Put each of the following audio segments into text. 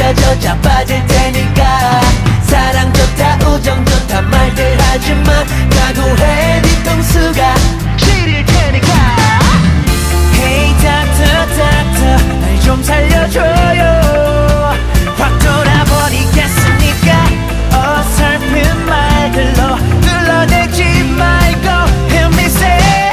찢어져 자빠질 테니까 사랑 좋다 우정 좋다 말들 하지마 각오해 뒤통수가 시릴 테니까 Hey doctor doctor 날 좀 살려줘요 확 돌아버리겠으니까 어설픈 말들로 둘러대지 말고 Hear me say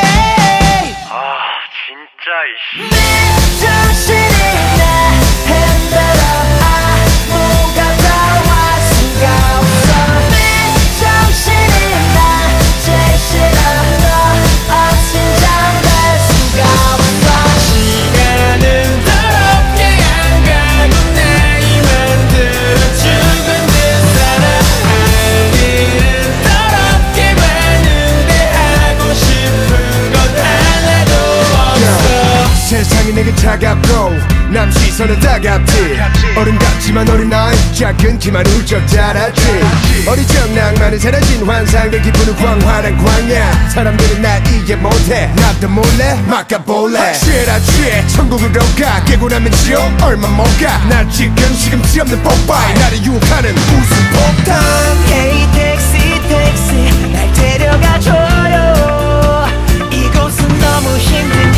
진짜 이씨 내 자신이 나 흔들어 아무가 나와 수가 없어 내 정신이 나 제일 싫어 너 어심장될 수가 없어 시간은 더럽게 안 가고 나이만 들어 죽은 듯 살아 할 일은 더럽게 많은데 하고 싶은 건 하나도 없어 세상이 내게 차갑고 남 시선은 따갑지 어른 같지만 어린아이 작은 키만 훌쩍 자랐지 어리적 낭만은 사라진 환상들 기분은 광활한 광야 사람들은 날 이해 못해 나도 몰래 막아볼래 취해라 취해 천국으로 가 깨고 나면 지옥 얼마 못 가 나 지금 시금치 없는 뽀빠이 나를 유혹하는 웃음 폭탄 Hey 택시 택시 날 데려가줘요 이곳은 너무 힘든